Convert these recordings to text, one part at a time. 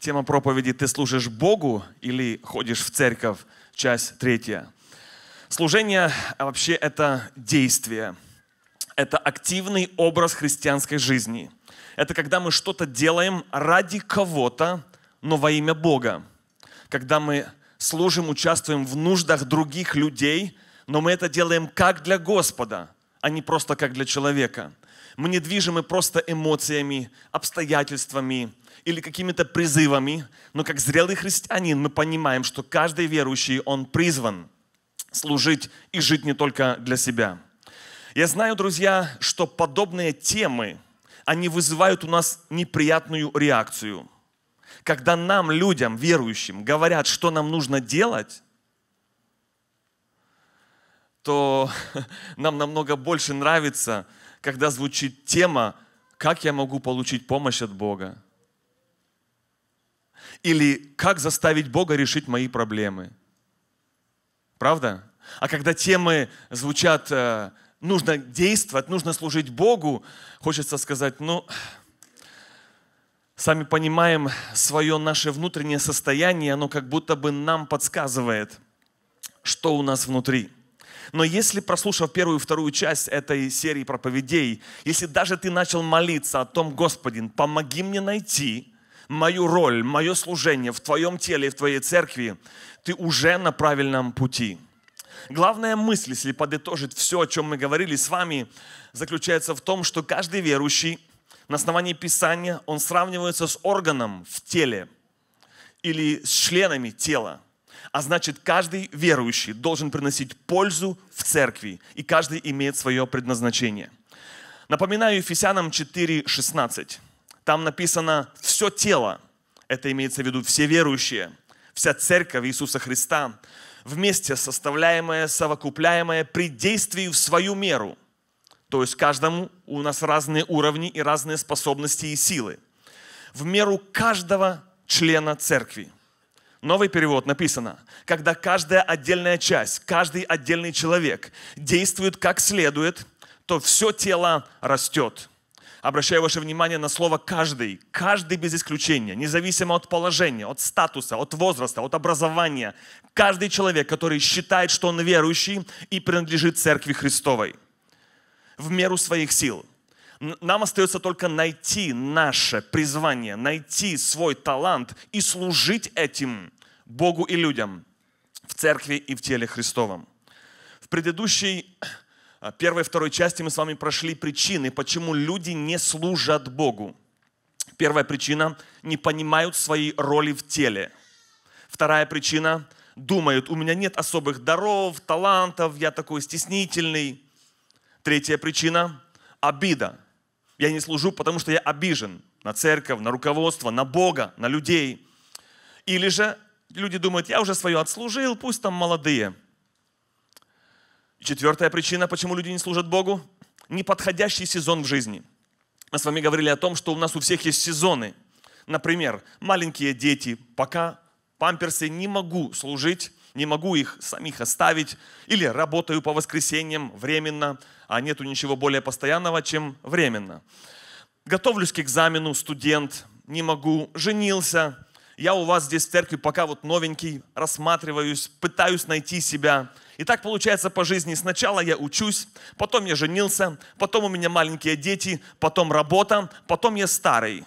Тема проповеди «Ты служишь Богу или ходишь в церковь?» Часть 3. Служение вообще это действие. Это активный образ христианской жизни. Это когда мы что-то делаем ради кого-то, но во имя Бога. Когда мы служим, участвуем в нуждах других людей, но мы это делаем как для Господа, а не просто как для человека. Мы не движимы просто эмоциями, обстоятельствами или какими-то призывами, но как зрелый христианин мы понимаем, что каждый верующий, он призван служить и жить не только для себя. Я знаю, друзья, что подобные темы, они вызывают у нас неприятную реакцию. Когда нам, людям, верующим, говорят, что нам нужно делать, то нам намного больше нравится, когда звучит тема «Как я могу получить помощь от Бога?» или «Как заставить Бога решить мои проблемы?» Правда? А когда темы звучат «Нужно действовать, нужно служить Богу», хочется сказать, сами понимаем, свое наше внутреннее состояние, оно как будто бы нам подсказывает, что у нас внутри. Но если, прослушав первую и вторую часть этой серии проповедей, если даже ты начал молиться о том: Господин, помоги мне найти мою роль, мое служение в Твоем теле и в Твоей церкви, ты уже на правильном пути. Главная мысль, если подытожить все, о чем мы говорили с вами, заключается в том, что каждый верующий на основании Писания, он сравнивается с органом в теле или с членами тела. А значит, каждый верующий должен приносить пользу в церкви, и каждый имеет свое предназначение. Напоминаю Ефесянам 4:16. Там написано «все тело», это имеется в виду все верующие, вся церковь Иисуса Христа, вместе составляемая, совокупляемая при действии в свою меру. То есть каждому у нас разные уровни и разные способности и силы. В меру каждого члена церкви. Новый перевод написано: когда каждая отдельная часть, каждый отдельный человек действует как следует, то все тело растет. Обращаю ваше внимание на слово «каждый». Каждый без исключения, независимо от положения, от статуса, от возраста, от образования. Каждый человек, который считает, что он верующий и принадлежит Церкви Христовой. В меру своих сил. Нам остается только найти наше призвание, найти свой талант и служить этим Богу и людям в церкви и в теле Христовом. В предыдущей первой и второй части мы с вами прошли причины, почему люди не служат Богу. Первая причина – не понимают своей роли в теле. Вторая причина – думают: у меня нет особых даров, талантов, я такой стеснительный. Третья причина – обида. Я не служу, потому что я обижен на церковь, на руководство, на Бога, на людей. Или же люди думают: я уже свое отслужил, пусть там молодые. И четвертая причина, почему люди не служат Богу – неподходящий сезон в жизни. Мы с вами говорили о том, что у нас у всех есть сезоны. Например, маленькие дети, пока памперсы, не могу служить, не могу их самих оставить, или работаю по воскресеньям временно, а нету ничего более постоянного, чем временно. Готовлюсь к экзамену, студент, не могу, женился. Я у вас здесь в церкви пока вот новенький, рассматриваюсь, пытаюсь найти себя. И так получается по жизни. Сначала я учусь, потом я женился, потом у меня маленькие дети, потом работа, потом я старый.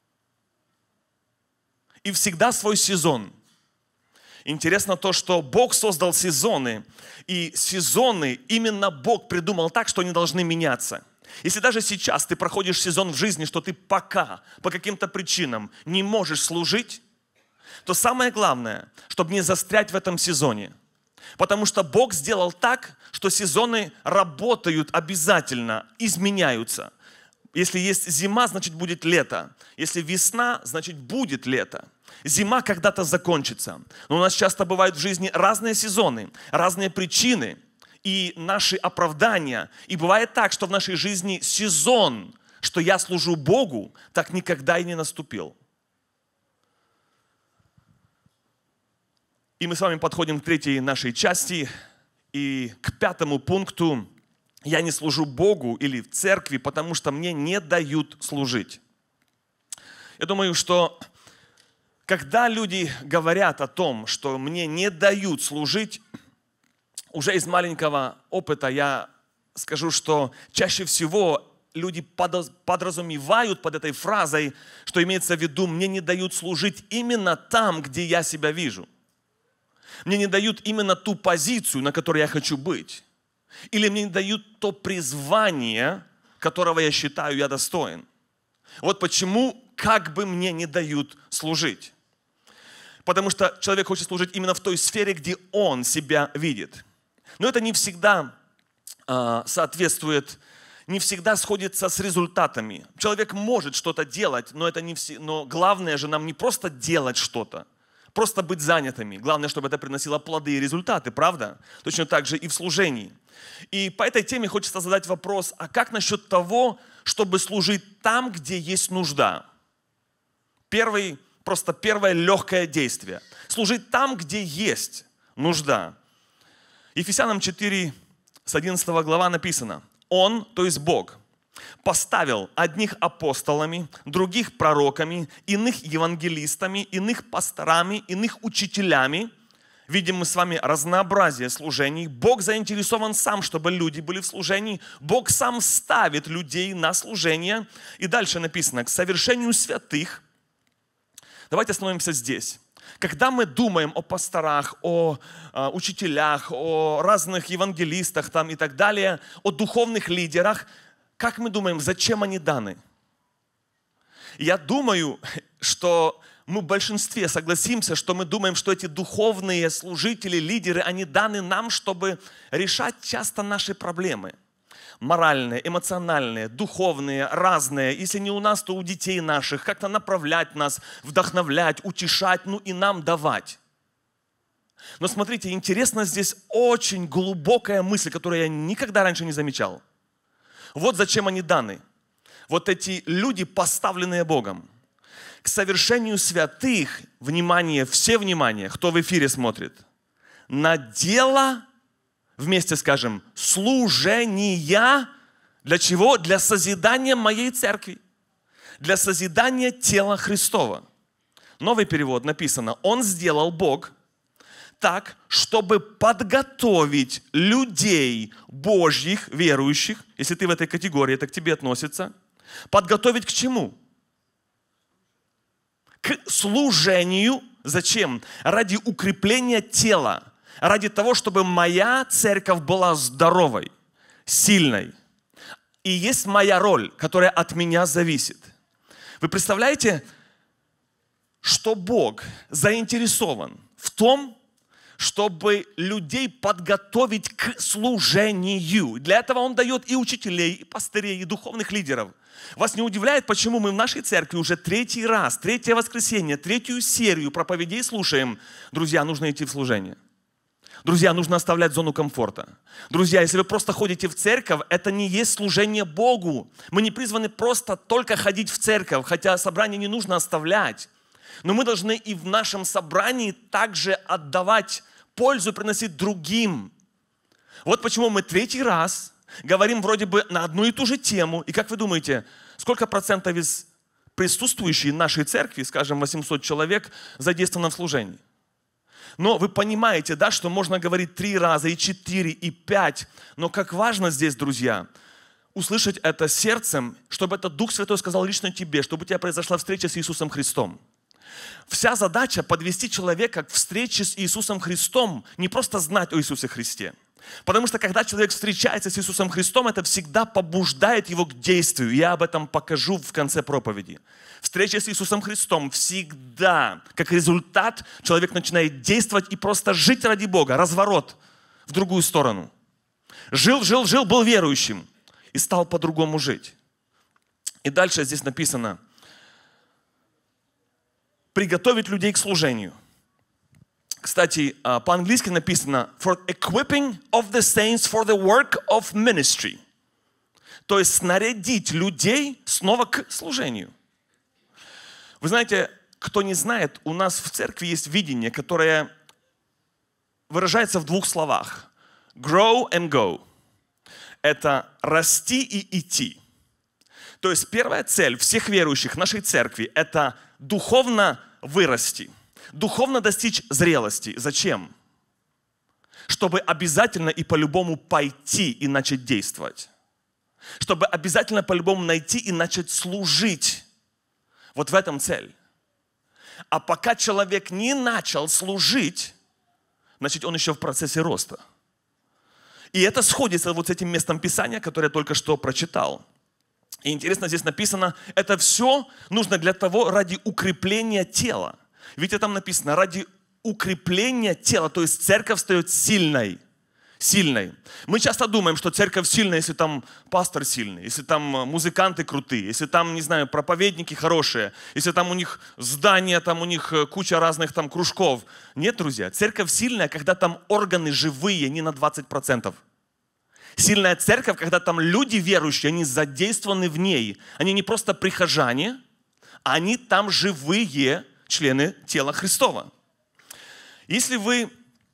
И всегда свой сезон. Интересно то, что Бог создал сезоны, и сезоны именно Бог придумал так, что они должны меняться. Если даже сейчас ты проходишь сезон в жизни, что ты пока по каким-то причинам не можешь служить, то самое главное, чтобы не застрять в этом сезоне. Потому что Бог сделал так, что сезоны работают обязательно, изменяются. Если есть зима, значит будет лето. Если весна, значит будет лето. Зима когда-то закончится. Но у нас часто бывают в жизни разные сезоны, разные причины и наши оправдания. И бывает так, что в нашей жизни сезон, что я служу Богу, так никогда и не наступил. И мы с вами подходим к третьей нашей части и к пятому пункту. Я не служу Богу или в церкви, потому что мне не дают служить. Я думаю, что Когда люди говорят о том, что мне не дают служить, уже из маленького опыта я скажу, что чаще всего люди подразумевают под этой фразой, что имеется в виду, мне не дают служить именно там, где я себя вижу. Мне не дают именно ту позицию, на которой я хочу быть. Или мне не дают то призвание, которого я считаю я достоин. Вот почему как бы мне не дают служить. Потому что человек хочет служить именно в той сфере, где он себя видит. Но это не всегда соответствует, не всегда сходится с результатами. Человек может что-то делать, но, но главное же нам не просто делать что-то, просто быть занятыми. Главное, чтобы это приносило плоды и результаты, правда? Точно так же и в служении. И по этой теме хочется задать вопрос, а как насчет того, чтобы служить там, где есть нужда? Первое легкое действие. Служить там, где есть нужда. Ефесянам 4, с 11 глава написано. Он, то есть Бог, поставил одних апостолами, других пророками, иных евангелистами, иных пасторами, иных учителями. Видим мы с вами разнообразие служений. Бог заинтересован сам, чтобы люди были в служении. Бог сам ставит людей на служение. И дальше написано, к совершению святых. Давайте остановимся здесь. Когда мы думаем о пасторах, о учителях, о разных евангелистах там и так далее, о духовных лидерах, как мы думаем, зачем они даны? Я думаю, что мы в большинстве согласимся, что мы думаем, что эти духовные служители, лидеры, они даны нам, чтобы решать часто наши проблемы. Моральные, эмоциональные, духовные, разные. Если не у нас, то у детей наших. Как-то направлять нас, вдохновлять, утешать, ну и нам давать. Но смотрите, интересно здесь очень глубокая мысль, которую я никогда раньше не замечал. Вот зачем они даны. Вот эти люди, поставленные Богом. К совершению святых, внимание, все внимание, кто в эфире смотрит, на дело, вместе скажем, служения, для чего? Для созидания моей церкви, для созидания тела Христова. Новый перевод написано, Он сделал Бог так, чтобы подготовить людей Божьих, верующих, если ты в этой категории, это к тебе относится, подготовить к чему? К служению. Зачем? Ради укрепления тела. Ради того, чтобы моя церковь была здоровой, сильной. И есть моя роль, которая от меня зависит. Вы представляете, что Бог заинтересован в том, чтобы людей подготовить к служению. Для этого Он дает и учителей, и пастырей, и духовных лидеров. Вас не удивляет, почему мы в нашей церкви уже третий раз, третье воскресенье, третью серию проповедей слушаем? Друзья, нужно идти в служение. Друзья, нужно оставлять зону комфорта. Друзья, если вы просто ходите в церковь, это не есть служение Богу. Мы не призваны просто только ходить в церковь, хотя собрание не нужно оставлять. Но мы должны и в нашем собрании также отдавать пользу, приносить другим. Вот почему мы третий раз говорим вроде бы на одну и ту же тему. И как вы думаете, сколько процентов из присутствующих в нашей церкви, скажем, 800 человек, задействовано в служении? Но вы понимаете, да, что можно говорить 3 раза, и 4, и 5. Но как важно здесь, друзья, услышать это сердцем, чтобы этот Дух Святой сказал лично тебе, чтобы у тебя произошла встреча с Иисусом Христом. Вся задача подвести человека к встрече с Иисусом Христом, не просто знать о Иисусе Христе. Потому что когда человек встречается с Иисусом Христом, это всегда побуждает его к действию. Я об этом покажу в конце проповеди. Встреча с Иисусом Христом всегда, как результат, человек начинает действовать и просто жить ради Бога. Разворот в другую сторону. Жил, был верующим и стал по-другому жить. И дальше здесь написано: приготовить людей к служению. Кстати, по-английски написано for equipping of the saints for the work of ministry. То есть снарядить людей снова к служению. Вы знаете, кто не знает, у нас в церкви есть видение, которое выражается в 2 словах. Grow and go. Это расти и идти. То есть первая цель всех верующих нашей церкви – это духовно вырасти, духовно достичь зрелости. Зачем? Чтобы обязательно и по-любому пойти и начать действовать. Чтобы обязательно по-любому найти и начать служить. Вот в этом цель. А пока человек не начал служить, значит, он еще в процессе роста. И это сходится вот с этим местом Писания, которое я только что прочитал. И интересно, здесь написано, это все нужно для того, ради укрепления тела. Видите, там написано, ради укрепления тела, то есть церковь стает сильной. Сильной. Мы часто думаем, что церковь сильная, если там пастор сильный, если там музыканты крутые, если там, не знаю, проповедники хорошие, если там у них здания, там у них куча разных там кружков. Нет, друзья, церковь сильная, когда там органы живые не на 20%. Сильная церковь, когда там люди верующие, они задействованы в ней. Они не просто прихожане, а они там живые члены тела Христова. Если вы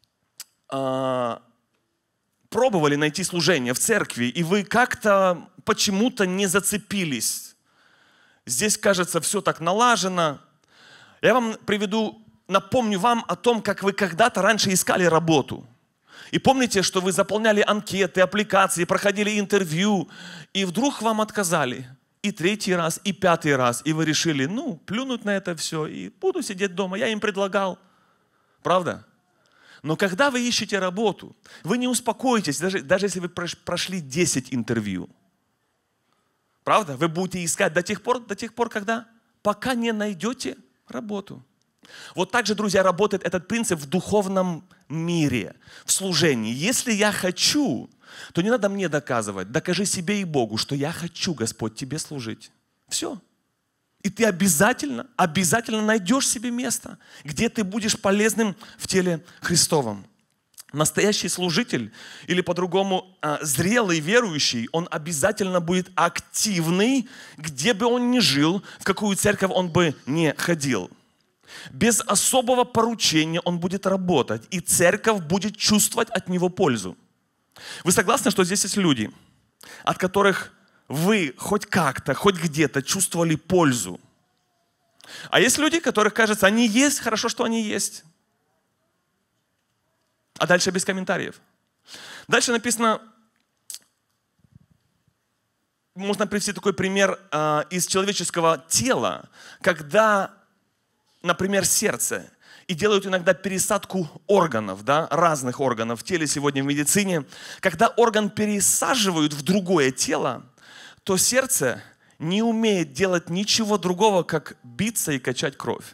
пробовали найти служение в церкви, и вы как-то почему-то не зацепились, здесь, кажется, все так налажено, я вам напомню вам о том, как вы когда-то раньше искали работу. И помните, что вы заполняли анкеты, аппликации, проходили интервью, и вдруг вам отказали. И 3-й раз, и 5-й раз. И вы решили, плюнуть на это все, и буду сидеть дома. Я им предлагал. Правда? Но когда вы ищете работу, вы не успокоитесь, даже если вы прошли 10 интервью. Правда? Вы будете искать до тех пор, когда? Пока не найдете работу. Вот так же, друзья, работает этот принцип в духовном мире, в служении. Если я хочу, то не надо мне доказывать. Докажи себе и Богу, что я хочу, Господь, тебе служить. Все. И ты обязательно найдешь себе место, где ты будешь полезным в теле Христовом. Настоящий служитель, или по-другому зрелый верующий, он обязательно будет активный, где бы он ни жил, в какую церковь он бы не ходил. Без особого поручения он будет работать, и церковь будет чувствовать от него пользу. Вы согласны, что здесь есть люди, от которых вы хоть как-то, хоть где-то чувствовали пользу? А есть люди, которых, кажется, они есть, хорошо, что они есть. А дальше без комментариев. Дальше написано, можно привести такой пример из человеческого тела, когда, например, сердце, и делают иногда пересадку органов, разных органов в теле сегодня в медицине. Когда орган пересаживают в другое тело, то сердце не умеет делать ничего другого, как биться и качать кровь.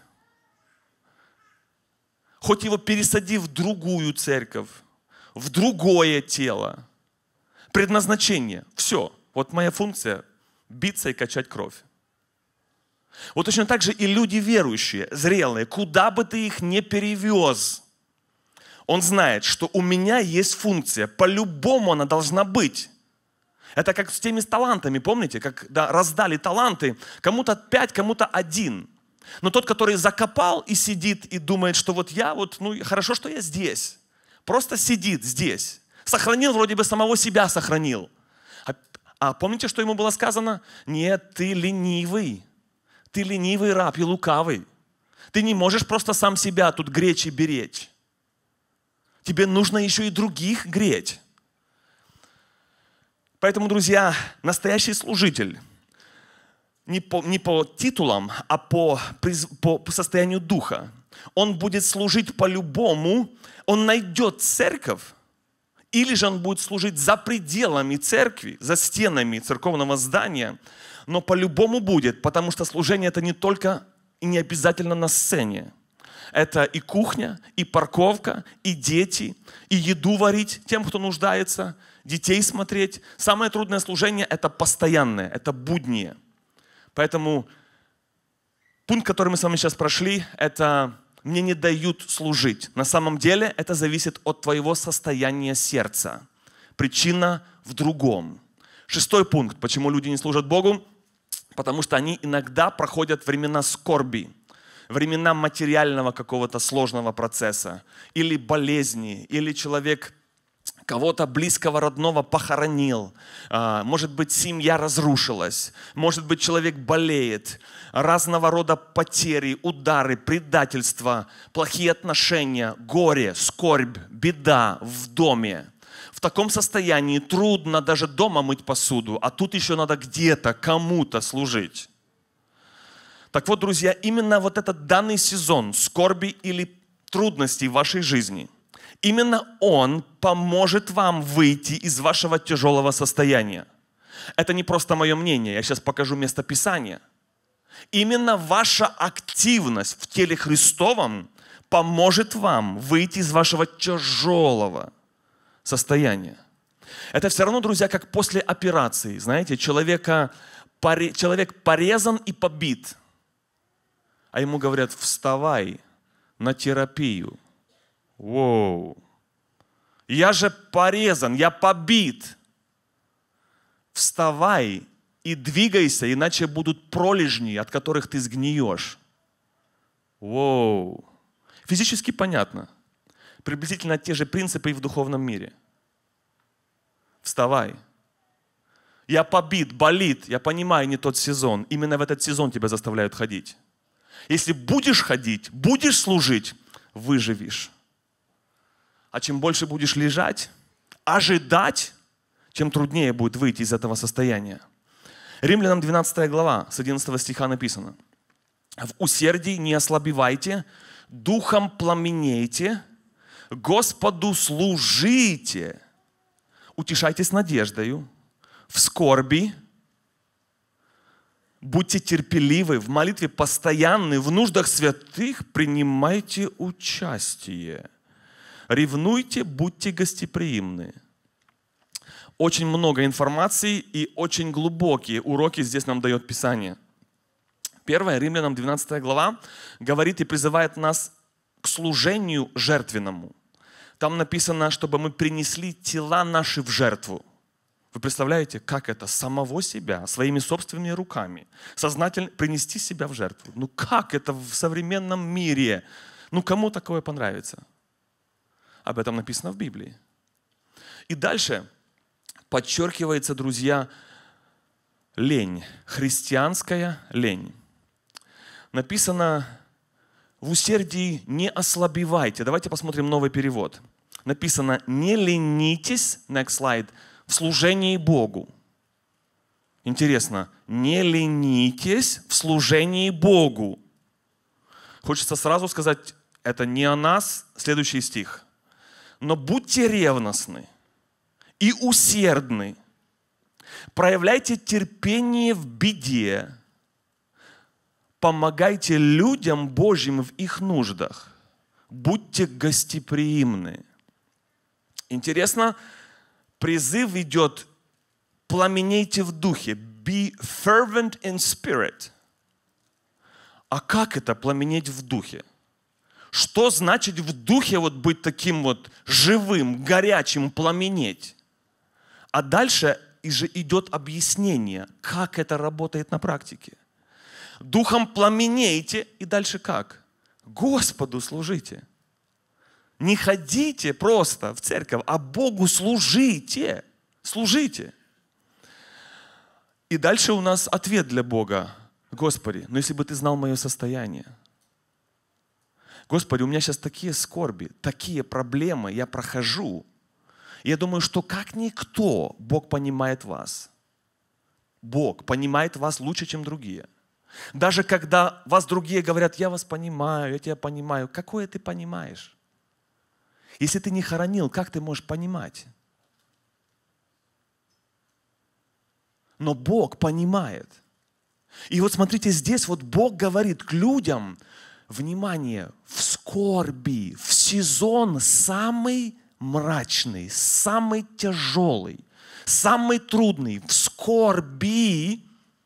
Хоть его пересади в другую церковь, в другое тело, предназначение, все. Вот моя функция – биться и качать кровь. Вот точно так же и люди верующие, зрелые, куда бы ты их ни перевез, он знает, что у меня есть функция, по-любому она должна быть. Это как с теми талантами, помните, когда раздали таланты, кому-то 5, кому-то 1. Но тот, который закопал и сидит и думает, что хорошо, что я здесь. Просто сидит здесь. Сохранил, вроде бы самого себя сохранил. А помните, что ему было сказано? Нет, ты ленивый. Ты ленивый раб и лукавый. Ты не можешь просто сам себя тут гречь и беречь. Тебе нужно еще и других греть. Поэтому, друзья, настоящий служитель не по титулам, а по состоянию духа. Он будет служить по-любому, он найдет церковь, или же он будет служить за пределами церкви, за стенами церковного здания, но по-любому будет, потому что служение это не только и не обязательно на сцене. Это и кухня, и парковка, и дети, и еду варить тем, кто нуждается, детей смотреть. Самое трудное служение – это постоянное, это будние. Поэтому пункт, который мы с вами сейчас прошли, это «мне не дают служить». На самом деле это зависит от твоего состояния сердца. Причина в другом. 6-й пункт, почему люди не служат Богу. Потому что они иногда проходят времена скорби, времена материального какого-то сложного процесса, или болезни, или человек кого-то близкого, родного похоронил, может быть, семья разрушилась, может быть, человек болеет, разного рода потери, удары, предательства, плохие отношения, горе, скорбь, беда в доме. В таком состоянии трудно даже дома мыть посуду, а тут еще надо где-то кому-то служить. Так вот, друзья, именно вот этот данный сезон скорби или трудностей в вашей жизни, именно он поможет вам выйти из вашего тяжелого состояния. Это не просто мое мнение, я сейчас покажу место Писания. Именно ваша активность в теле Христовом поможет вам выйти из вашего тяжелого состояния. Это все равно, друзья, как после операции. Знаете, человек порезан и побит, а ему говорят: вставай на терапию. Воу! Я же порезан, я побит. Вставай и двигайся, иначе будут пролежни, от которых ты сгниешь. Воу! Физически понятно. Приблизительно те же принципы и в духовном мире. Вставай. Я побит, болит, я понимаю, не тот сезон. Именно в этот сезон тебя заставляют ходить. Если будешь ходить, будешь служить, выживешь. А чем больше будешь лежать, ожидать, тем труднее будет выйти из этого состояния. Римлянам 12 глава, с 11 стиха написано: «В усердии не ослабевайте, духом пламенейте, Господу служите, утешайтесь надеждою, в скорби, будьте терпеливы, в молитве постоянны, в нуждах святых принимайте участие, ревнуйте, будьте гостеприимны». Очень много информации и очень глубокие уроки здесь нам дает Писание. Первое, Римлянам 12 глава, говорит и призывает нас к служению жертвенному. Там написано, чтобы мы принесли тела наши в жертву. Вы представляете, как это? Самого себя, своими собственными руками, сознательно принести себя в жертву. Ну как это в современном мире? Ну кому такое понравится? Об этом написано в Библии. И дальше подчеркивается, друзья, лень, христианская лень. Написано: в усердии не ослабевайте. Давайте посмотрим новый перевод. Написано: не ленитесь, next slide, в служении Богу. Интересно, не ленитесь в служении Богу. Хочется сразу сказать, это не о нас, следующий стих. Но будьте ревностны и усердны, проявляйте терпение в беде, помогайте людям Божьим в их нуждах, будьте гостеприимны. Интересно, призыв идет: пламенейте в духе, be fervent in spirit. А как это пламенеть в духе? Что значит в духе вот быть таким вот живым, горячим, пламенеть? А дальше же идет объяснение, как это работает на практике. Духом пламенейте, и дальше как? Господу служите. Не ходите просто в церковь, а Богу служите. Служите. И дальше у нас ответ для Бога. Господи, ну если бы ты знал мое состояние. Господи, у меня сейчас такие скорби, такие проблемы, я прохожу. Я думаю, что как никто Бог понимает вас. Бог понимает вас лучше, чем другие. Даже когда вас другие говорят: я вас понимаю, я тебя понимаю. Какое ты понимаешь? Если ты не хоронил, как ты можешь понимать? Но Бог понимает. И вот смотрите, здесь вот Бог говорит к людям: внимание, в скорби, в сезон самый мрачный, самый тяжелый, самый трудный, в скорби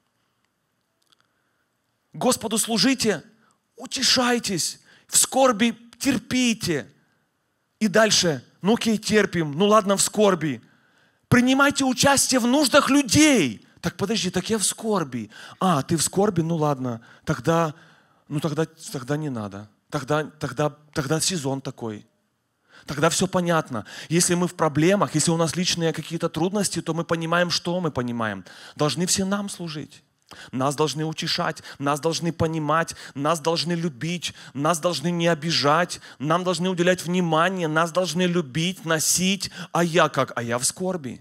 Господу служите, утешайтесь, в скорби терпите. И дальше, ну окей, терпим, ну ладно, в скорби. Принимайте участие в нуждах людей. Так подожди, так я в скорби. А, ты в скорби, ну ладно, тогда не надо. Тогда сезон такой. Тогда все понятно. Если мы в проблемах, если у нас личные какие-то трудности, то мы понимаем, что мы понимаем. Должны все нам служить. Нас должны утешать, нас должны понимать, нас должны любить, нас должны не обижать, нам должны уделять внимание, нас должны любить, носить. А я как? А я в скорби.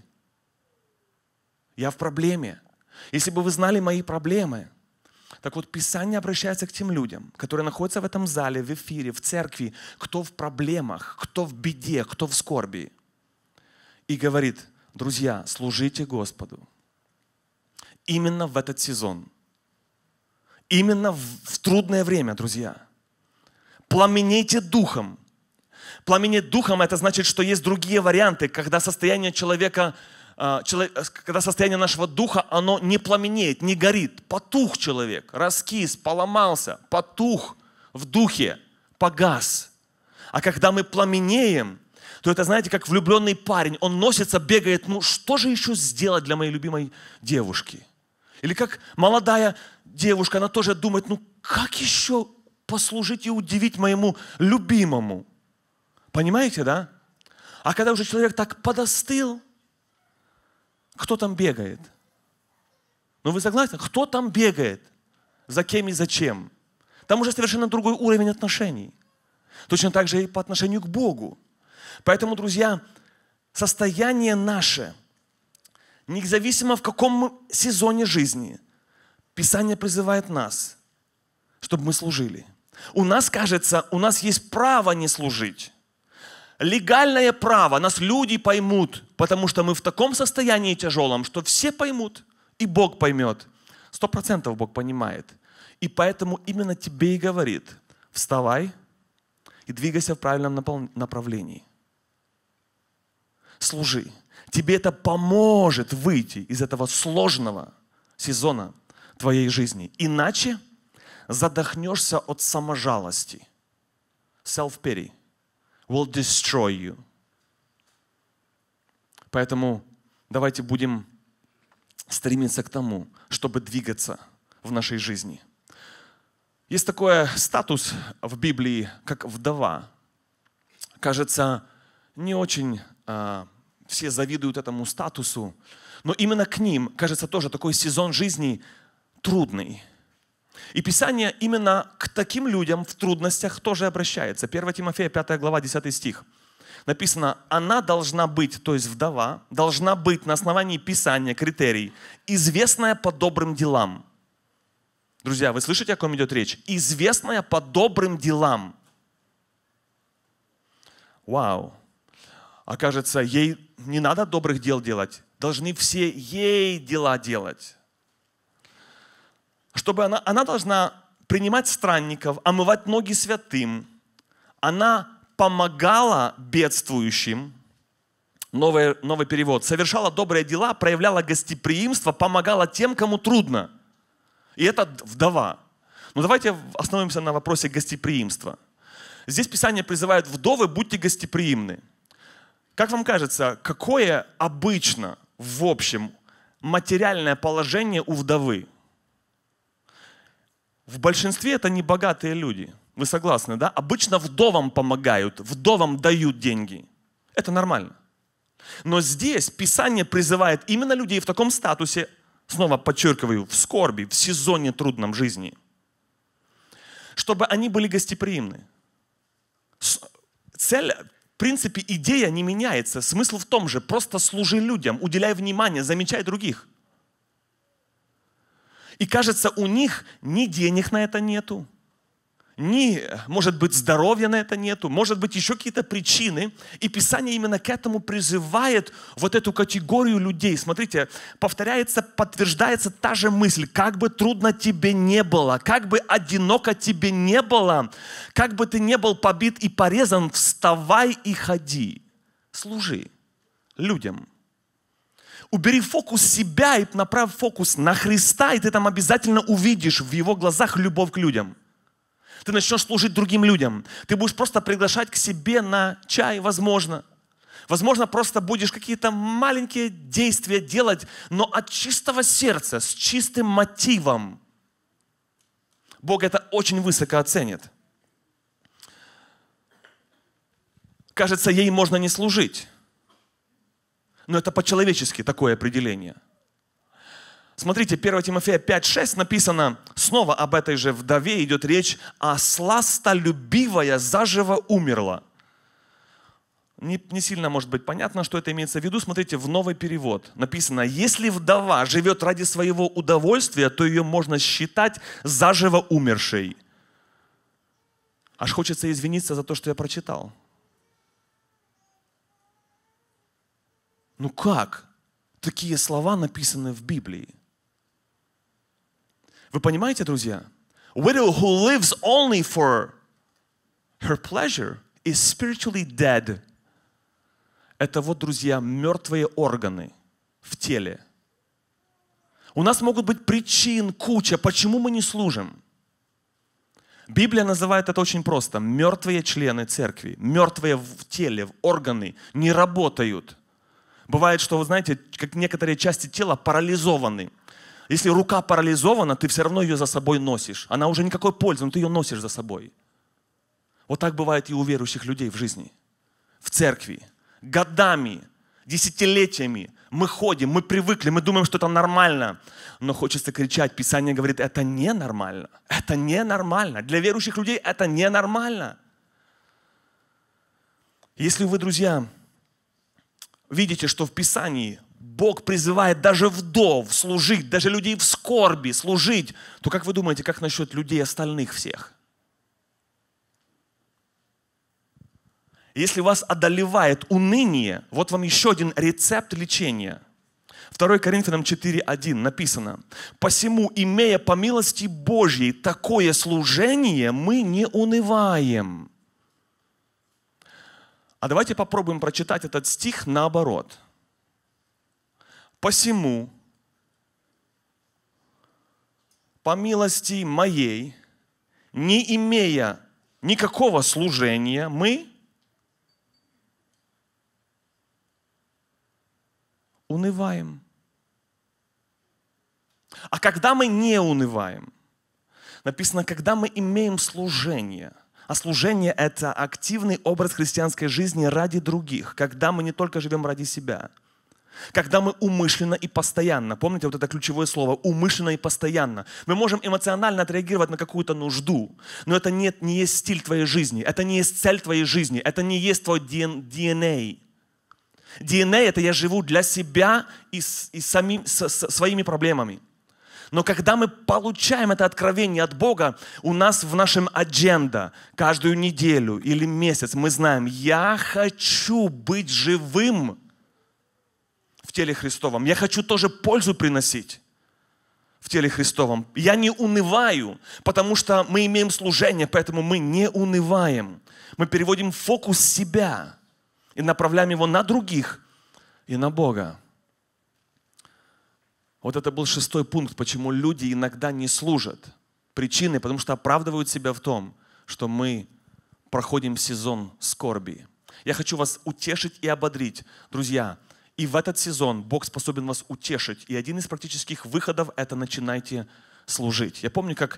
Я в проблеме. Если бы вы знали мои проблемы, так вот Писание обращается к тем людям, которые находятся в этом зале, в эфире, в церкви, кто в проблемах, кто в беде, кто в скорби. И говорит: друзья, служите Господу. Именно в этот сезон. Именно в трудное время, друзья. Пламенейте духом. Пламенеть духом — это значит, что есть другие варианты, когда состояние человека, когда состояние нашего духа, оно не пламенеет, не горит. Потух человек, раскис, поломался, потух в духе, погас. А когда мы пламенеем, то это, знаете, как влюбленный парень. Он носится, бегает, ну что же еще сделать для моей любимой девушки? Или как молодая девушка, она тоже думает, ну как еще послужить и удивить моему любимому? Понимаете, да? А когда уже человек так подостыл, кто там бегает? Ну вы согласны? Кто там бегает? За кем и зачем? Там уже совершенно другой уровень отношений. Точно так же и по отношению к Богу. Поэтому, друзья, состояние наше, независимо в каком сезоне жизни, Писание призывает нас, чтобы мы служили. У нас, кажется, у нас есть право не служить. Легальное право, нас люди поймут, потому что мы в таком состоянии тяжелом, что все поймут, и Бог поймет. 100% Бог понимает. И поэтому именно тебе и говорит: вставай и двигайся в правильном направлении. Служи. Тебе это поможет выйти из этого сложного сезона твоей жизни. Иначе задохнешься от саможалости. Self-pity will destroy you. Поэтому давайте будем стремиться к тому, чтобы двигаться в нашей жизни. Есть такой статус в Библии, как вдова. Кажется, не очень все завидуют этому статусу, но именно к ним, кажется, тоже такой сезон жизни трудный. И Писание именно к таким людям в трудностях тоже обращается. 1 Тимофея, 5 глава, 10 стих. Написано: она должна быть, то есть вдова, должна быть на основании Писания, критерий, известная по добрым делам. Друзья, вы слышите, о ком идет речь? Известная по добрым делам. Вау. Окажется, ей не надо добрых дел делать. Должны все ей дела делать. Чтобы она должна принимать странников, омывать ноги святым. Она помогала бедствующим. Новый перевод. Совершала добрые дела, проявляла гостеприимство, помогала тем, кому трудно. И это вдова. Но давайте остановимся на вопросе гостеприимства. Здесь Писание призывает: вдовы, будьте гостеприимны. Как вам кажется, какое обычно, в общем, материальное положение у вдовы? В большинстве это не богатые люди. Вы согласны, да? Обычно вдовам помогают, вдовам дают деньги. Это нормально. Но здесь Писание призывает именно людей в таком статусе, снова подчеркиваю, в скорби, в сезоне трудном жизни, чтобы они были гостеприимны. Цель, в принципе, идея не меняется. Смысл в том же: просто служи людям, уделяй внимание, замечай других. И кажется, у них ни денег на это нету, ни, может быть, здоровья на это нету, может быть, еще какие-то причины. И Писание именно к этому призывает вот эту категорию людей. Смотрите, повторяется, подтверждается та же мысль. Как бы трудно тебе не было, как бы одиноко тебе не было, как бы ты не был побит и порезан, вставай и ходи. Служи людям. Убери фокус себя и направь фокус на Христа, и ты там обязательно увидишь в Его глазах любовь к людям. Ты начнешь служить другим людям. Ты будешь просто приглашать к себе на чай, возможно. Возможно, просто будешь какие-то маленькие действия делать, но от чистого сердца, с чистым мотивом. Бог это очень высоко оценит. кажется, ей можно не служить. Но это по-человечески такое определение. Смотрите, 1 Тимофея 5:6 написано, снова об этой же вдове идет речь, а сластолюбивая заживо умерла. Не сильно может быть понятно, что это имеется в виду. Смотрите, в новый перевод написано, если вдова живет ради своего удовольствия, то ее можно считать заживо умершей. Аж хочется извиниться за то, что я прочитал. Ну как? Такие слова написаны в Библии. Вы понимаете, друзья? Widow who lives only for her pleasure is spiritually dead. Это вот, друзья, мертвые органы в теле. У нас могут быть причин куча, почему мы не служим. Библия называет это очень просто. Мертвые члены церкви, мертвые в теле, органы не работают. Бывает, что, вы знаете, как некоторые части тела парализованы. Если рука парализована, ты все равно ее за собой носишь. Она уже никакой пользы, но ты ее носишь за собой. Вот так бывает и у верующих людей в жизни, в церкви. Годами, десятилетиями мы ходим, мы привыкли, мы думаем, что это нормально. Но хочется кричать, Писание говорит, это ненормально. Это ненормально. Для верующих людей это ненормально. Если вы, друзья, видите, что в Писании Бог призывает даже вдов служить, даже людей в скорби служить, то как вы думаете, как насчет людей остальных всех? Если вас одолевает уныние, вот вам еще один рецепт лечения. 2 Коринфянам 4:1 написано: «Посему, имея по милости Божьей такое служение, мы не унываем». А давайте попробуем прочитать этот стих наоборот. «Посему, по милости моей, не имея никакого служения, мы унываем». А когда мы не унываем? Написано, когда мы имеем служение. А служение – это активный образ христианской жизни ради других. Когда мы не только живем ради себя. Когда мы умышленно и постоянно, помните вот это ключевое слово, умышленно и постоянно. Мы можем эмоционально отреагировать на какую-то нужду, но это не есть стиль твоей жизни, это не есть цель твоей жизни, это не есть твой DNA. DNA – это я живу для себя и своими проблемами. Но когда мы получаем это откровение от Бога, у нас в нашем адженда каждую неделю или месяц мы знаем, я хочу быть живым в теле Христовом. Я хочу тоже пользу приносить в теле Христовом. Я не унываю, потому что мы имеем служение, поэтому мы не унываем. Мы переводим фокус себя и направляем его на других и на Бога. Вот это был 6-й пункт, почему люди иногда не служат. Причины, потому что оправдывают себя в том, что мы проходим сезон скорби. Я хочу вас утешить и ободрить. Друзья, и в этот сезон Бог способен вас утешить. И один из практических выходов – это начинайте служить. Я помню, как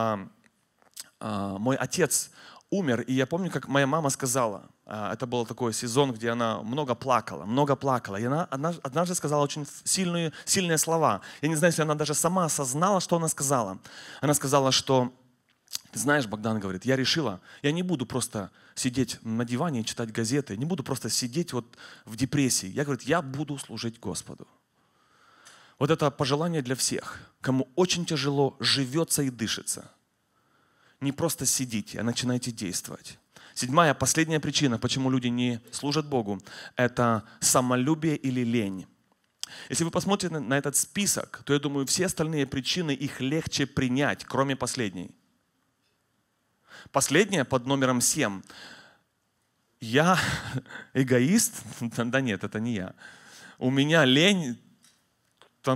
мой отец умер, и я помню, как моя мама сказала, это был такой сезон, где она много плакала. И она однажды сказала очень сильные слова. Я не знаю, если она даже сама осознала, что она сказала. Она сказала, что, ты знаешь, Богдан говорит, я решила, я не буду просто сидеть на диване и читать газеты, не буду просто сидеть вот в депрессии. Я, говорит, я буду служить Господу. Вот это пожелание для всех, кому очень тяжело живется и дышится. Не просто сидите, а начинайте действовать. 7-я, последняя причина, почему люди не служат Богу, это самолюбие или лень. Если вы посмотрите на этот список, то я думаю, все остальные причины, их легче принять, кроме последней. Последняя под номером 7. Я эгоист? Да нет, это не я. У меня лень, да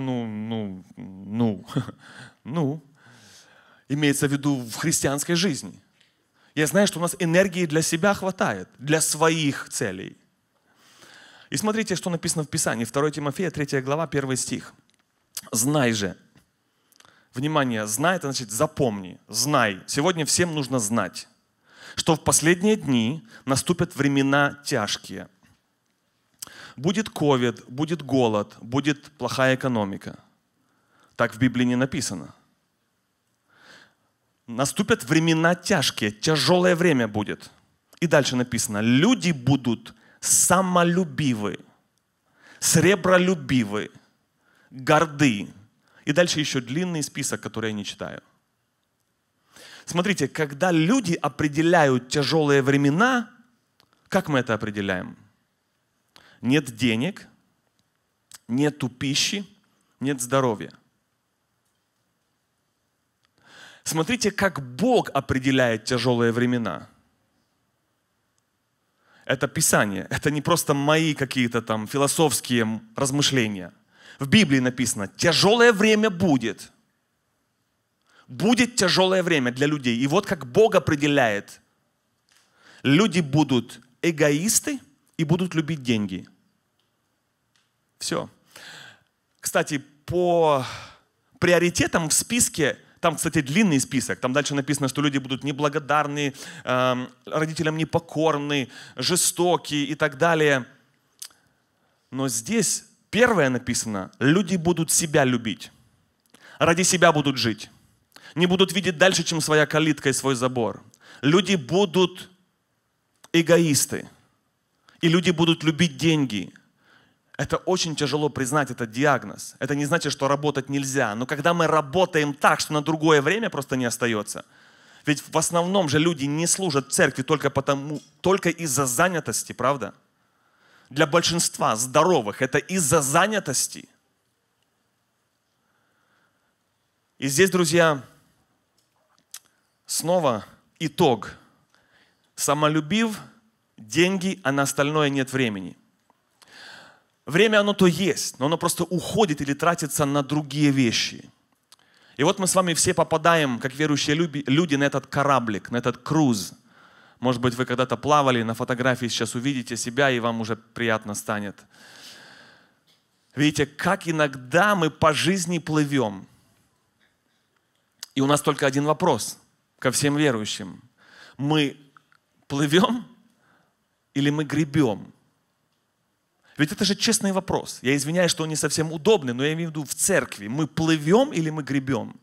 имеется в виду в христианской жизни. Я знаю, что у нас энергии для себя хватает, для своих целей. И смотрите, что написано в Писании. 2 Тимофея, 3 глава, 1 стих. «Знай же». Внимание, знай, это значит запомни, знай. Сегодня всем нужно знать. что в последние дни наступят времена тяжкие. Будет ковид, будет голод, будет плохая экономика. Так в Библии не написано. Наступят времена тяжкие, тяжелое время будет. И дальше написано, люди будут самолюбивы, сребролюбивы, горды. И дальше еще длинный список, который я не читаю. Смотрите, когда люди определяют тяжелые времена, как мы это определяем? Нет денег, нету пищи, нет здоровья. Смотрите, как Бог определяет тяжелые времена. Это Писание, это не просто мои какие-то там философские размышления. В Библии написано, тяжелое время будет. Будет тяжелое время для людей. И вот как Бог определяет. Люди будут эгоисты и будут любить деньги. Все. Кстати, по приоритетам в списке, там, кстати, длинный список, там дальше написано, что люди будут неблагодарны, родителям непокорны, жестокие и так далее. Но здесь первое написано, люди будут себя любить, ради себя будут жить, не будут видеть дальше, чем своя калитка и свой забор. Люди будут эгоисты, и люди будут любить деньги. Это очень тяжело признать, это диагноз. Это не значит, что работать нельзя. Но когда мы работаем так, что на другое время просто не остается. Ведь в основном же люди не служат церкви только из-за занятости, правда? Для большинства здоровых это из-за занятости. И здесь, друзья, снова итог. Самолюбив, деньги, а на остальное нет времени. Время оно то есть, но оно просто уходит или тратится на другие вещи. И вот мы с вами все попадаем, как верующие люди, на этот кораблик, на этот круз. Может быть, вы когда-то плавали, на фотографии сейчас увидите себя, и вам уже приятно станет. Видите, как иногда мы по жизни плывем. И у нас только один вопрос ко всем верующим. Мы плывем или мы гребем? Ведь это же честный вопрос. Я извиняюсь, что он не совсем удобный, но я имею в виду в церкви. Мы плывем или мы гребем?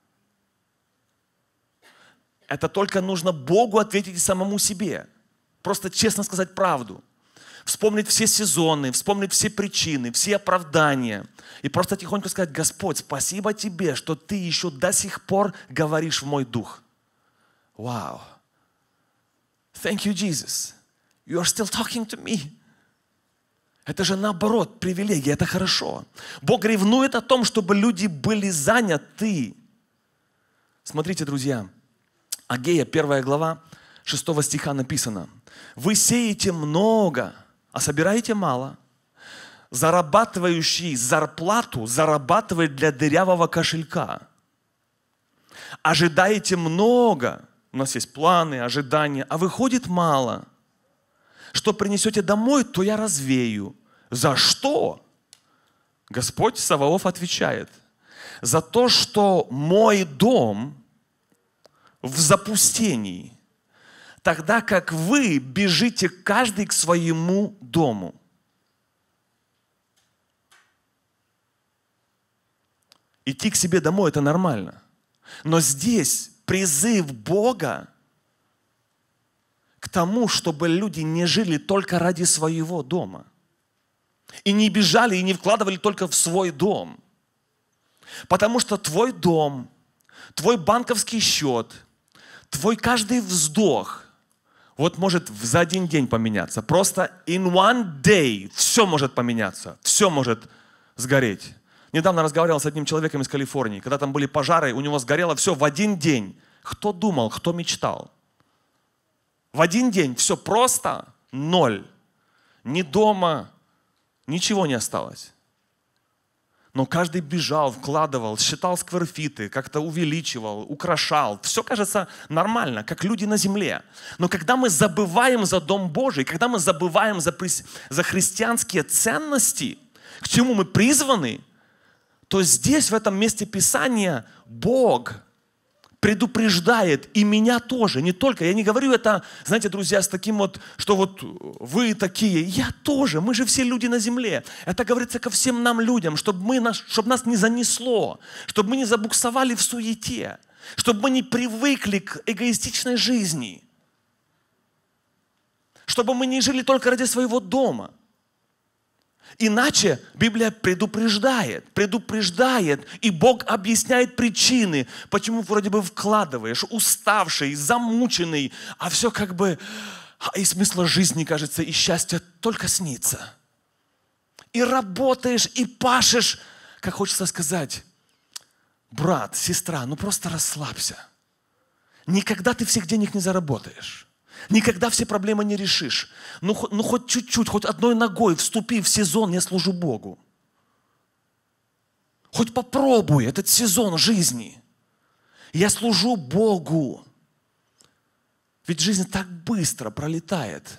Это только нужно Богу ответить и самому себе. Просто честно сказать правду. Вспомнить все сезоны, вспомнить все причины, все оправдания. И просто тихонько сказать: Господь, спасибо Тебе, что Ты еще до сих пор говоришь в мой дух. Вау. Thank you, Jesus. You are still talking to me. Это же наоборот, привилегия, это хорошо. Бог ревнует о том, чтобы люди были заняты. Смотрите, друзья, Агея, 1 глава, 6 стиха написано. Вы сеете много, а собираете мало. Зарабатывающий зарплату зарабатывает для дырявого кошелька. Ожидаете много, у нас есть планы, ожидания, а выходит мало. Что принесете домой, то я развею. За что? Господь Саваоф отвечает. За то, что мой дом в запустении, тогда как вы бежите каждый к своему дому. Идти к себе домой – это нормально. Но здесь призыв Бога к тому, чтобы люди не жили только ради своего дома. И не бежали, и не вкладывали только в свой дом. Потому что твой дом, твой банковский счет, твой каждый вздох, вот может за один день поменяться. Просто in one day все может поменяться, все может сгореть. Недавно разговаривал с одним человеком из Калифорнии. Когда там были пожары, у него сгорело все в один день. Кто думал, кто мечтал? В один день все просто ноль. Ни дома, ничего не осталось. Но каждый бежал, вкладывал, считал скверфиты, как-то увеличивал, украшал. Все кажется нормально, как люди на земле. Но когда мы забываем за Дом Божий, когда мы забываем за христианские ценности, к чему мы призваны, то здесь, в этом месте Писания, Бог предупреждает и меня тоже, не только. Я не говорю это, знаете, друзья, с таким вот, что вот вы такие, я тоже, мы же все люди на земле. Это говорится ко всем нам людям, чтобы нас не занесло, чтобы мы не забуксовали в суете, чтобы мы не привыкли к эгоистичной жизни, чтобы мы не жили только ради своего дома. Иначе Библия предупреждает, и Бог объясняет причины, почему вроде бы вкладываешь, уставший, замученный, а все как бы, и смысла жизни, кажется, и счастья только снится. И работаешь, и пашешь, как хочется сказать, брат, сестра, ну просто расслабься. Никогда ты всех денег не заработаешь. Никогда все проблемы не решишь. Ну хоть чуть-чуть, хоть одной ногой вступи в сезон «Я служу Богу». Хоть попробуй этот сезон жизни. Я служу Богу. Ведь жизнь так быстро пролетает.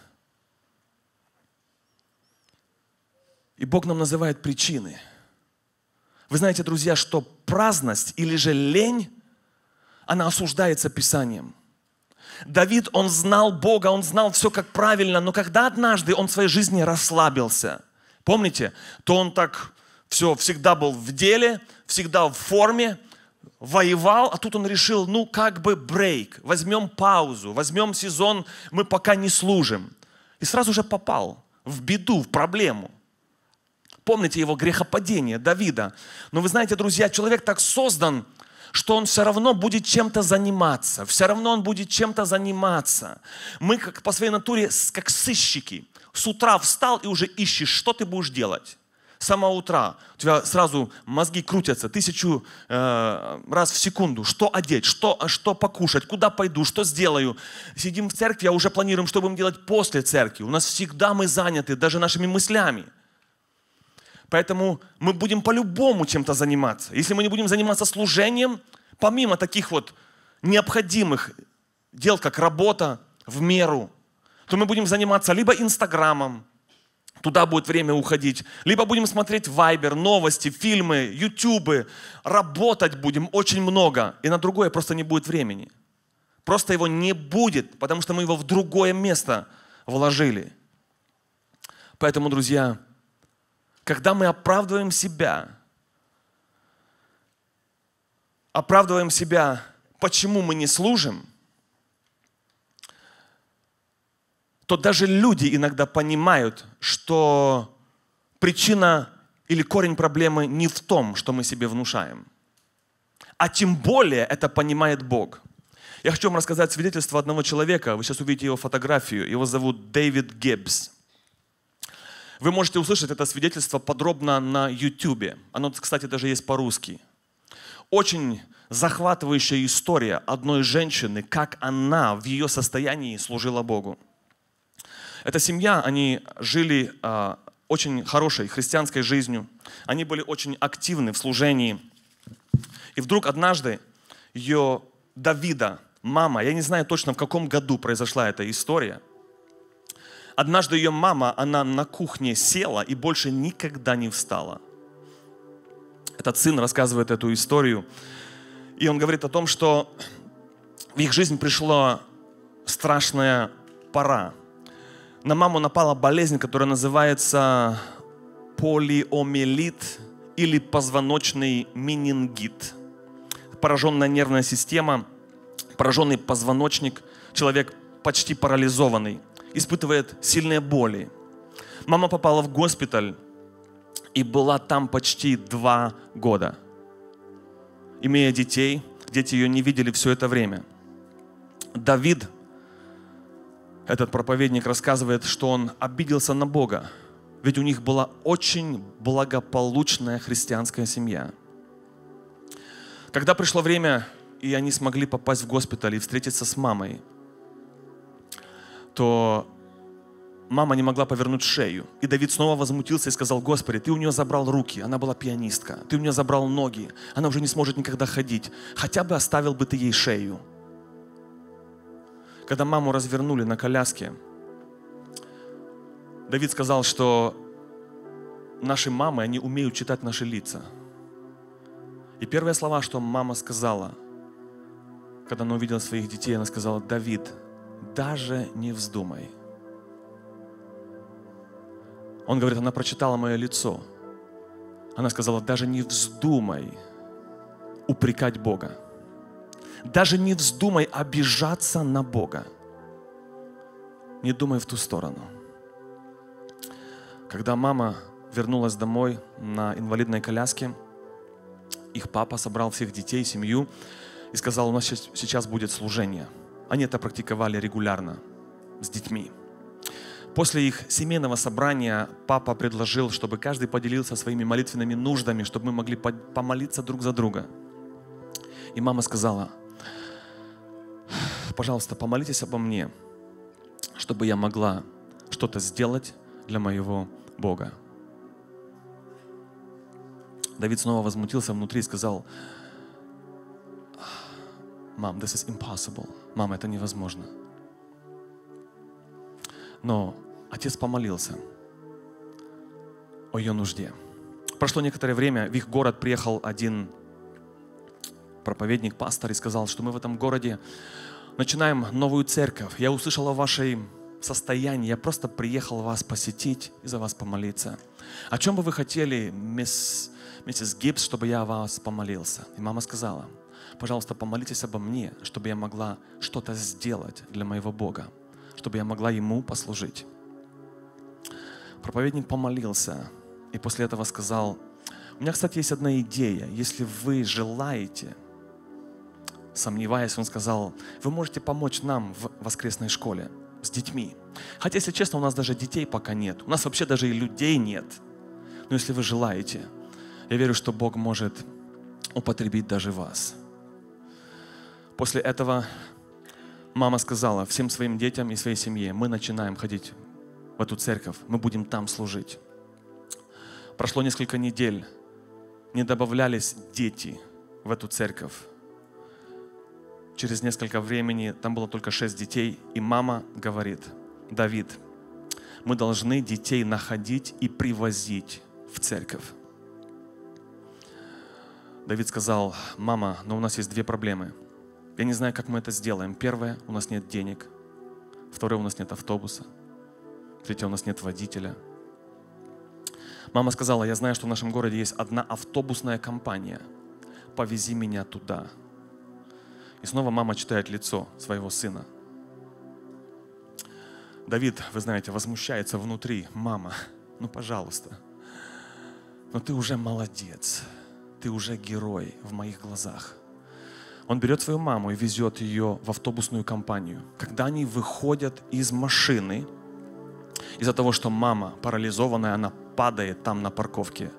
И Бог нам называет причины. Вы знаете, друзья, что праздность или же лень, она осуждается Писанием. Давид, он знал Бога, он знал все как правильно, но когда однажды он в своей жизни расслабился, помните, то он так все всегда был в деле, всегда в форме, воевал, а тут он решил, ну как бы брейк, возьмем паузу, возьмем сезон, мы пока не служим. И сразу же попал в беду, в проблему. Помните его грехопадение Давида. Но вы знаете, друзья, человек так создан, что он все равно будет чем-то заниматься. Все равно он будет чем-то заниматься. Мы как по своей натуре, как сыщики. С утра встал и уже ищешь, что ты будешь делать. С самого утра у тебя сразу мозги крутятся 1000 раз в секунду. Что одеть, что покушать, куда пойду, что сделаю. Сидим в церкви, а уже планируем, что будем делать после церкви. У нас всегда мы заняты, даже нашими мыслями. Поэтому мы будем по-любому чем-то заниматься. Если мы не будем заниматься служением, помимо таких вот необходимых дел, как работа в меру, то мы будем заниматься либо Инстаграмом, туда будет время уходить, либо будем смотреть Вайбер, новости, фильмы, Ютубы, работать будем очень много, и на другое просто не будет времени. Просто его не будет, потому что мы его в другое место вложили. Поэтому, друзья, когда мы оправдываем себя, почему мы не служим, то даже люди иногда понимают, что причина или корень проблемы не в том, что мы себе внушаем. А тем более это понимает Бог. Я хочу вам рассказать свидетельство одного человека. Вы сейчас увидите его фотографию. Его зовут Дэвид Геббс. Вы можете услышать это свидетельство подробно на YouTube. Оно, кстати, даже есть по-русски. Очень захватывающая история одной женщины, как она в ее состоянии служила Богу. Эта семья, они жили очень хорошей христианской жизнью. Они были очень активны в служении. И вдруг однажды ее Давида, мама, я не знаю точно, в каком году произошла эта история, однажды ее мама, она на кухне села и больше никогда не встала. Этот сын рассказывает эту историю. И он говорит о том, что в их жизнь пришла страшная пора. На маму напала болезнь, которая называется полиомиелит или позвоночный менингит. Пораженная нервная система, пораженный позвоночник, человек почти парализованный, испытывает сильные боли. Мама попала в госпиталь и была там почти 2 года. Имея детей, дети ее не видели все это время. Давид, этот проповедник, рассказывает, что он обиделся на Бога, ведь у них была очень благополучная христианская семья. Когда пришло время, и они смогли попасть в госпиталь и встретиться с мамой, то мама не могла повернуть шею. И Давид снова возмутился и сказал: Господи, Ты у нее забрал руки, она была пианистка, Ты у нее забрал ноги, она уже не сможет никогда ходить, хотя бы оставил бы Ты ей шею. Когда маму развернули на коляске, Давид сказал, что наши мамы, они умеют читать наши лица. И первые слова, что мама сказала: когда она увидела своих детей, она сказала: Давид, даже не вздумай. Он говорит, она прочитала мое лицо. Она сказала: даже не вздумай упрекать Бога. Даже не вздумай обижаться на Бога. Не думай в ту сторону. Когда мама вернулась домой на инвалидной коляске, их папа собрал всех детей, семью и сказал: у нас сейчас будет служение. Они это практиковали регулярно с детьми. После их семейного собрания папа предложил, чтобы каждый поделился своими молитвенными нуждами, чтобы мы могли помолиться друг за друга. И мама сказала: пожалуйста, помолитесь обо мне, чтобы я могла что-то сделать для моего Бога. Давид снова возмутился внутри и сказал: Мам, this is impossible. Мама, это невозможно. Но отец помолился о ее нужде. Прошло некоторое время, в их город приехал один проповедник, пастор, и сказал, что мы в этом городе начинаем новую церковь. Я услышал о вашем состоянии, я просто приехал вас посетить и за вас помолиться. О чем бы вы хотели, миссис Гибс, чтобы я о вас помолился? И мама сказала: пожалуйста, помолитесь обо мне, чтобы я могла что-то сделать для моего Бога, чтобы я могла Ему послужить. Проповедник помолился и после этого сказал: у меня, кстати, есть одна идея. Если вы желаете, сомневаясь, он сказал: вы можете помочь нам в воскресной школе с детьми. Хотя, если честно, у нас даже детей пока нет. У нас вообще даже и людей нет. Но если вы желаете, я верю, что Бог может употребить даже вас. После этого мама сказала всем своим детям и своей семье: мы начинаем ходить в эту церковь, мы будем там служить. Прошло несколько недель, не добавлялись дети в эту церковь. Через несколько времени там было только 6 детей, и мама говорит: Давид, мы должны детей находить и привозить в церковь. Давид сказал: мама, но у нас есть 2 проблемы. Я не знаю, как мы это сделаем. Первое, у нас нет денег. Второе, у нас нет автобуса. Третье, у нас нет водителя. Мама сказала: я знаю, что в нашем городе есть одна автобусная компания. Повези меня туда. И снова мама читает лицо своего сына. Давид, вы знаете, возмущается внутри: мама, ну пожалуйста, но ты уже молодец, ты уже герой в моих глазах. Он берет свою маму и везет ее в автобусную компанию. Когда они выходят из машины, из-за того, что мама парализованная, она падает там на парковке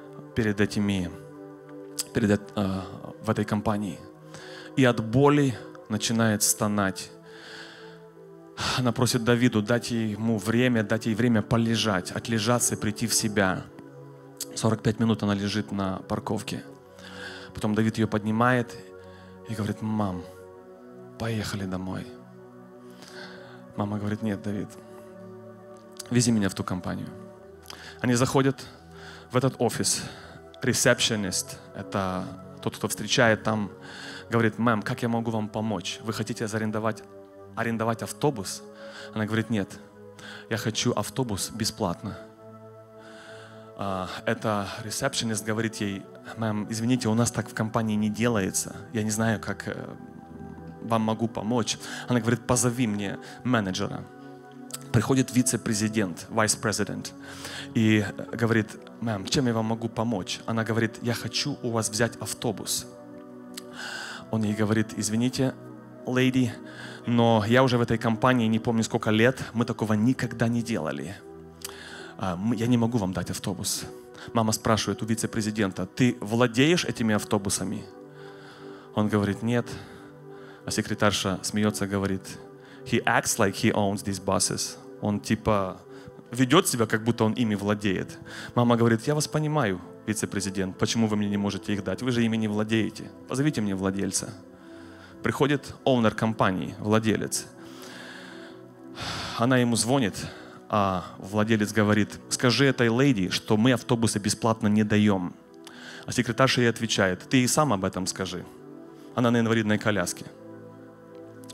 в этой компании. И от боли начинает стонать. Она просит Давиду дать ей время полежать, отлежаться и прийти в себя. 45 минут она лежит на парковке. Потом Давид ее поднимает и говорит: мам, поехали домой. Мама говорит: нет, Давид, вези меня в ту компанию. Они заходят в этот офис. Ресепшенист, это тот, кто встречает там, говорит: мэм, как я могу вам помочь? Вы хотите арендовать автобус? Она говорит: нет, я хочу автобус бесплатно. Это ресепшенист говорит ей: мэм, извините, у нас так в компании не делается. Я не знаю, как вам могу помочь. Она говорит: позови мне менеджера. Приходит вице-президент, vice-president, и говорит: мэм, чем я вам могу помочь? Она говорит: я хочу у вас взять автобус. Он ей говорит: извините, леди, но я уже в этой компании не помню сколько лет, мы такого никогда не делали. Я не могу вам дать автобус. Мама спрашивает у вице-президента: ты владеешь этими автобусами? Он говорит: нет. А секретарша смеется, говорит: he acts like he owns these buses. Он типа ведет себя, как будто он ими владеет. Мама говорит: я вас понимаю, вице-президент, почему вы мне не можете их дать? Вы же ими не владеете. Позовите мне владельца. Приходит оунер компании, владелец. Она ему звонит, а владелец говорит: скажи этой леди, что мы автобусы бесплатно не даем. А секретарша ей отвечает: ты и сам об этом скажи. Она на инвалидной коляске.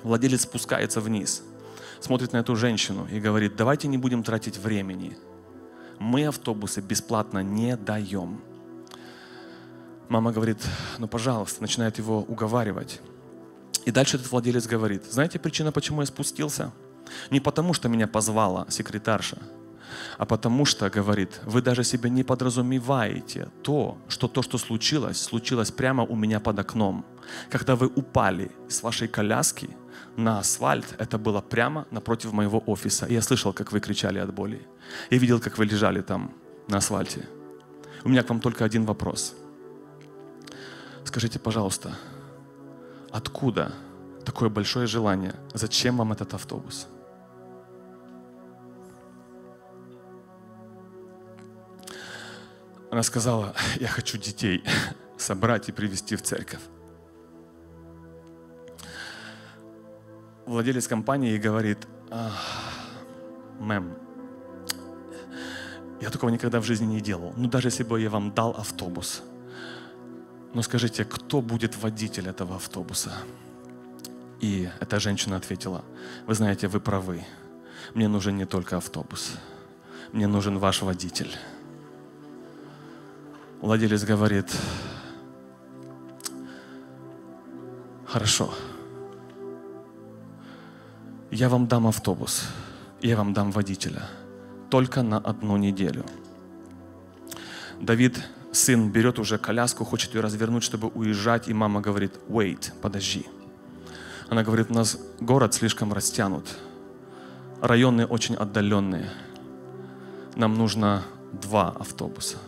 Владелец спускается вниз, смотрит на эту женщину и говорит: давайте не будем тратить времени. Мы автобусы бесплатно не даем. Мама говорит: ну пожалуйста, начинает его уговаривать. И дальше этот владелец говорит: знаете причина, почему я спустился? Не потому, что меня позвала секретарша, а потому что, говорит, вы даже себе не подразумеваете то, что случилось прямо у меня под окном. Когда вы упали с вашей коляски на асфальт, это было прямо напротив моего офиса. И я слышал, как вы кричали от боли. Я видел, как вы лежали там на асфальте. У меня к вам только один вопрос. Скажите, пожалуйста, откуда такое большое желание? Зачем вам этот автобус? Она сказала: я хочу детей собрать и привезти в церковь. Владелец компании говорит: мэм, я такого никогда в жизни не делал. Ну даже если бы я вам дал автобус. Но скажите, кто будет водитель этого автобуса? И эта женщина ответила: вы знаете, вы правы. Мне нужен не только автобус. Мне нужен ваш водитель. Владелец говорит: хорошо. Я вам дам автобус. Я вам дам водителя. Только на 1 неделю. Давид, сын, берет уже коляску, хочет ее развернуть, чтобы уезжать. И мама говорит: wait, подожди. Она говорит: у нас город слишком растянут. Районы очень отдаленные. Нам нужно 2 автобуса.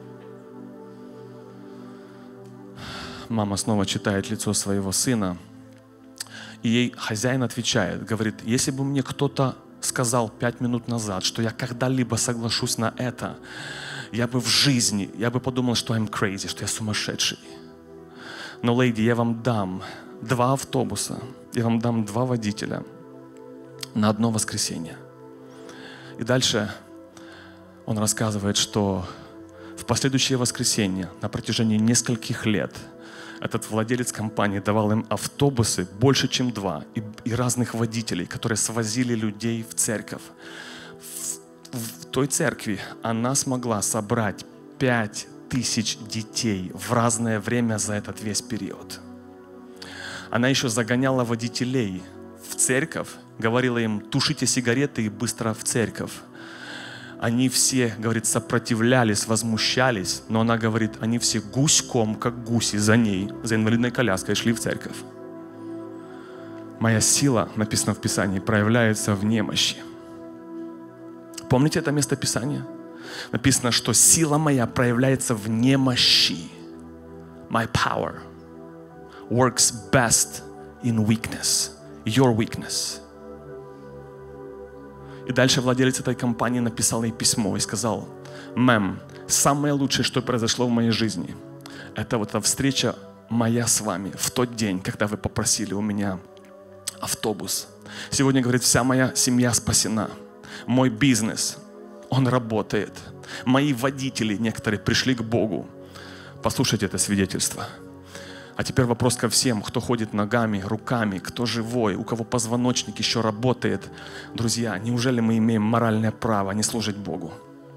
Мама снова читает лицо своего сына. И ей хозяин отвечает, говорит: если бы мне кто-то сказал 5 минут назад, что я когда-либо соглашусь на это, я бы подумал, что I'm crazy, что я сумасшедший. Но, леди, я вам дам 2 автобуса, я вам дам 2 водителя на 1 воскресенье. И дальше он рассказывает, что в последующее воскресенье на протяжении нескольких лет этот владелец компании давал им автобусы больше, чем 2, и разных водителей, которые свозили людей в церковь. В той церкви она смогла собрать 5000 детей в разное время за этот весь период. Она еще загоняла водителей в церковь, говорила им: тушите сигареты и быстро в церковь. Они все, говорит, сопротивлялись, возмущались, но она говорит, они все гуськом, как гуси, за ней, за инвалидной коляской шли в церковь. Моя сила, написано в Писании, проявляется в немощи. Помните это место Писания? Написано, что сила моя проявляется в немощи. My power works best in weakness. Your weakness. И дальше владелец этой компании написал ей письмо и сказал: мэм, самое лучшее, что произошло в моей жизни, это вот эта встреча моя с вами в тот день, когда вы попросили у меня автобус. Сегодня, говорит, вся моя семья спасена. Мой бизнес, он работает. Мои водители некоторые пришли к Богу. Послушайте это свидетельство. А теперь вопрос ко всем, кто ходит ногами, руками, кто живой, у кого позвоночник еще работает. Друзья, неужели мы имеем моральное право не служить Богу?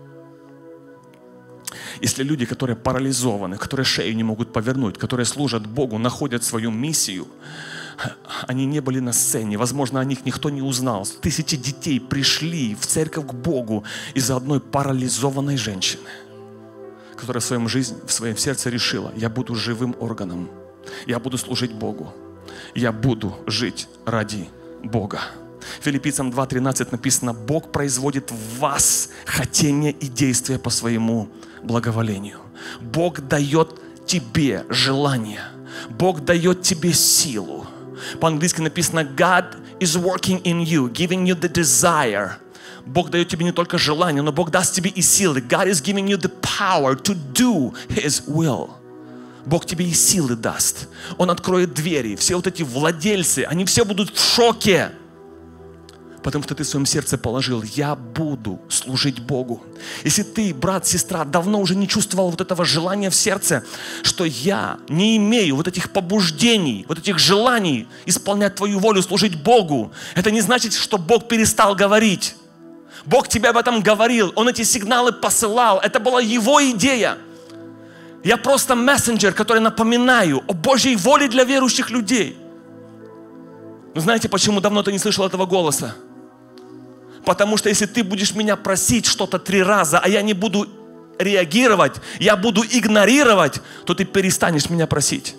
Если люди, которые парализованы, которые шею не могут повернуть, которые служат Богу, находят свою миссию, они не были на сцене, возможно, о них никто не узнал. 1000 детей пришли в церковь к Богу из-за одной парализованной женщины, которая в своем сердце решила: я буду живым органом. Я буду служить Богу. Я буду жить ради Бога. Филиппийцам 2:13 написано: Бог производит в вас хотение и действие по своему благоволению. Бог дает тебе желание. Бог дает тебе силу. По-английски написано: God is working in you, giving you the desire. Бог дает тебе не только желание, но Бог даст тебе и силы. God is giving you the power to do His will. Бог тебе и силы даст. Он откроет двери. Все вот эти владельцы, они все будут в шоке. Потому что ты в своем сердце положил: я буду служить Богу. Если ты, брат, сестра, давно уже не чувствовал вот этого желания в сердце, что я не имею вот этих побуждений, вот этих желаний исполнять твою волю, служить Богу, это не значит, что Бог перестал говорить. Бог тебе об этом говорил, Он эти сигналы посылал, это была Его идея. Я просто мессенджер, который напоминаю о Божьей воле для верующих людей. Но знаете, почему давно ты не слышал этого голоса? Потому что если ты будешь меня просить что-то 3 раза, а я не буду реагировать, я буду игнорировать, то ты перестанешь меня просить.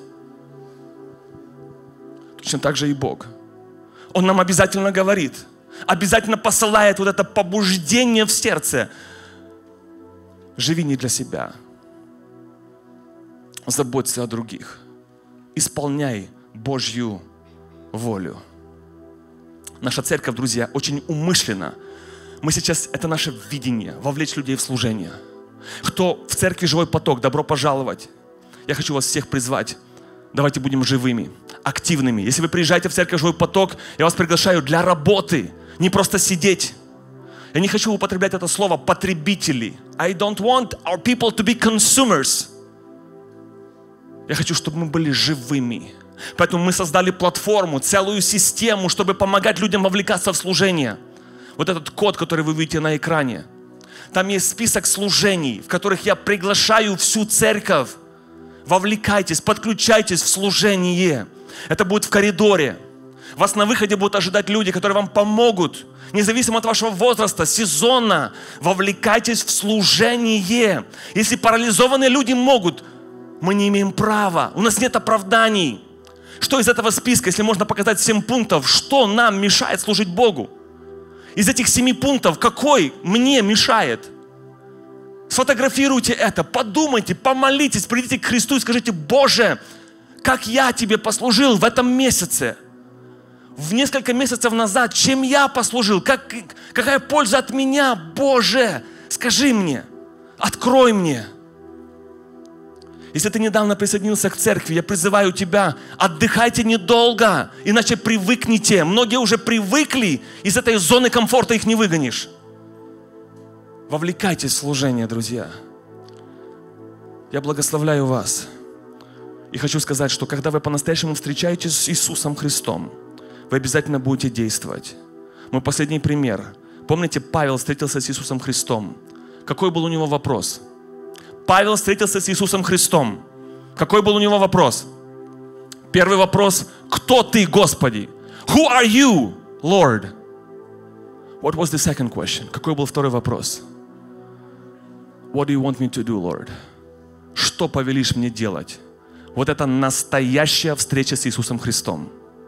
Точно так же и Бог. Он нам обязательно говорит, обязательно посылает вот это побуждение в сердце. Живи не для себя. Заботься о других. Исполняй Божью волю. Наша церковь, друзья, очень умышленно. Мы сейчас, это наше видение, вовлечь людей в служение. Кто в церкви «Живой поток», добро пожаловать. Я хочу вас всех призвать. Давайте будем живыми, активными. Если вы приезжаете в церковь «Живой поток», я вас приглашаю для работы, не просто сидеть. Я не хочу употреблять это слово «потребители». I don't want our people to be consumers. Я хочу, чтобы мы были живыми. Поэтому мы создали платформу, целую систему, чтобы помогать людям вовлекаться в служение. Вот этот код, который вы видите на экране. Там есть список служений, в которых я приглашаю всю церковь. Вовлекайтесь, подключайтесь в служение. Это будет в коридоре. Вас на выходе будут ожидать люди, которые вам помогут. Независимо от вашего возраста, сезонно. Вовлекайтесь в служение. Если парализованные люди могут, мы не имеем права. У нас нет оправданий. Что из этого списка, если можно показать 7 пунктов, что нам мешает служить Богу? Из этих 7 пунктов, какой мне мешает? Сфотографируйте это, подумайте, помолитесь, придите к Христу и скажите: Боже, как я Тебе послужил в этом месяце? В несколько месяцев назад, чем я послужил? Какая польза от меня? Боже, скажи мне, открой мне. Если ты недавно присоединился к церкви, я призываю тебя, отдыхайте недолго, иначе привыкните. Многие уже привыкли, из этой зоны комфорта их не выгонишь. Вовлекайтесь в служение, друзья. Я благословляю вас. И хочу сказать, что когда вы по-настоящему встречаетесь с Иисусом Христом, вы обязательно будете действовать. Мой последний пример. Помните, Павел встретился с Иисусом Христом. Какой был у него вопрос? Павел встретился с Иисусом Христом. Какой был у него вопрос? Первый вопрос: кто ты, Господи? Who are you, Lord? What was the second question? Какой был второй вопрос? What do you want me to do, Lord? Что повелишь мне делать? Вот это настоящая встреча с Иисусом Христом.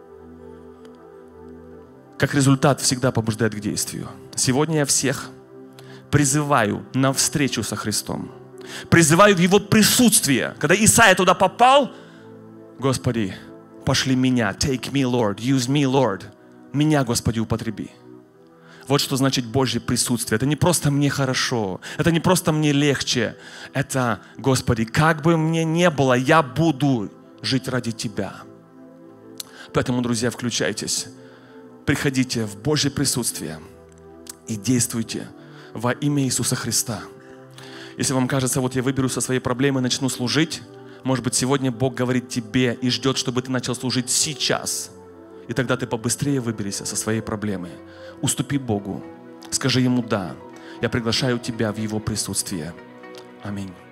Как результат всегда побуждает к действию. Сегодня я всех призываю на встречу со Христом. Призываю в Его присутствие. Когда Исаия туда попал: Господи, пошли меня. Take me, Lord. Use me, Lord. Меня, Господи, употреби. Вот что значит Божье присутствие. Это не просто мне хорошо. Это не просто мне легче. Это, Господи, как бы мне ни было, я буду жить ради Тебя. Поэтому, друзья, включайтесь. Приходите в Божье присутствие и действуйте во имя Иисуса Христа. Если вам кажется, вот я выберу со своей проблемы и начну служить, может быть, сегодня Бог говорит тебе и ждет, чтобы ты начал служить сейчас. И тогда ты побыстрее выберись со своей проблемы. Уступи Богу. Скажи Ему: да, я приглашаю тебя в Его присутствие. Аминь.